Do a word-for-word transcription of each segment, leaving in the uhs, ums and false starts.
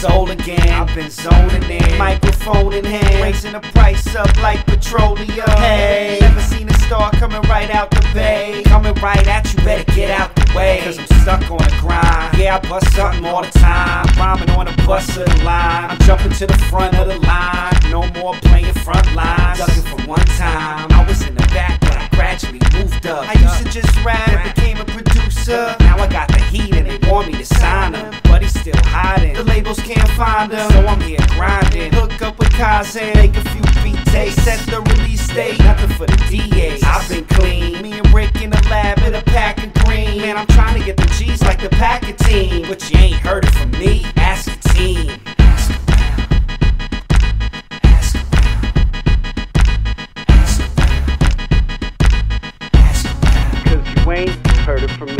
soul again. I've been zoning in, microphone in hand, raising the price up like petroleum. Hey, never seen a star coming right out the bay, coming right at you, better get out the way, cause I'm stuck on the grind. Yeah, I bust something all the time, rhyming on the bus of the line. I'm jumping to the front of the line, no more playing front lines. Ducking from one time, I was in the back, but I gradually moved up. I used to just rap and became a producer. Now I got the heat and they want me to sign him, but he's still hiding. The labels can't find him, so I'm here grinding. Hook up with Kaizen, make a few beat takes, set the release date. Nothing for the D As, I've been clean. Me and Rick in the lab with a pack of green. Man, I'm trying to get the G's like the Packer team, but you ain't heard it from me. Ask the team. Ask around. Ask around. Ask around. Ask around. Cause you ain't heard it from me.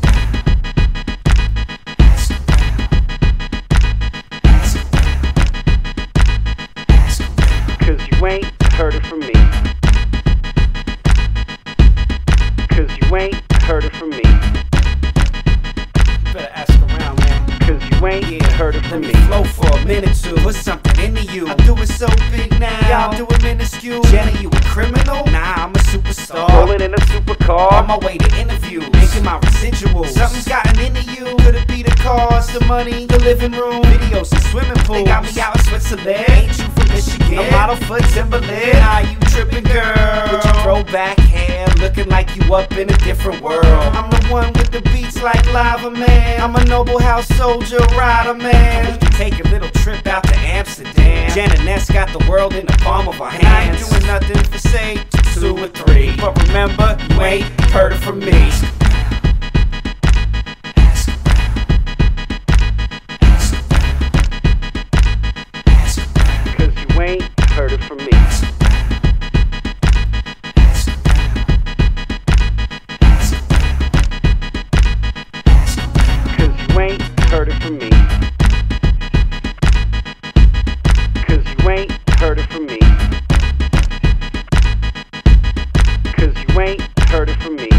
Cause you ain't heard it from me. Cause you ain't heard it from me. You better ask around, man. Cause you ain't yeah. heard it from Let me. me flow for a minute too. Put something into you. I do it so big now. Y'all do it minuscule. Jenny, you a criminal? Nah, I'm a superstar. Rolling in a supercar. On my way to interview. Making my residuals. Something's gotten into you. Could it be the cars, the money, the living room, videos and swimming pools? They got me out in Switzerland. Ain't you from Michigan? A model for Timberland. Nah, you tripping, girl. With your throwback hair, looking like you up in a different world. I'm the one with the beats like Lava Man. I'm a noble house soldier, rider man. We can take a little trip out to Amsterdam. Jen and Ness got the world in the palm of our hands. I ain't doing nothing for say two or three, but remember, you ain't heard it from me. Ain't heard it from me. Cause you ain't heard it from me. Cause you ain't heard it from me. Cause you ain't heard it from me.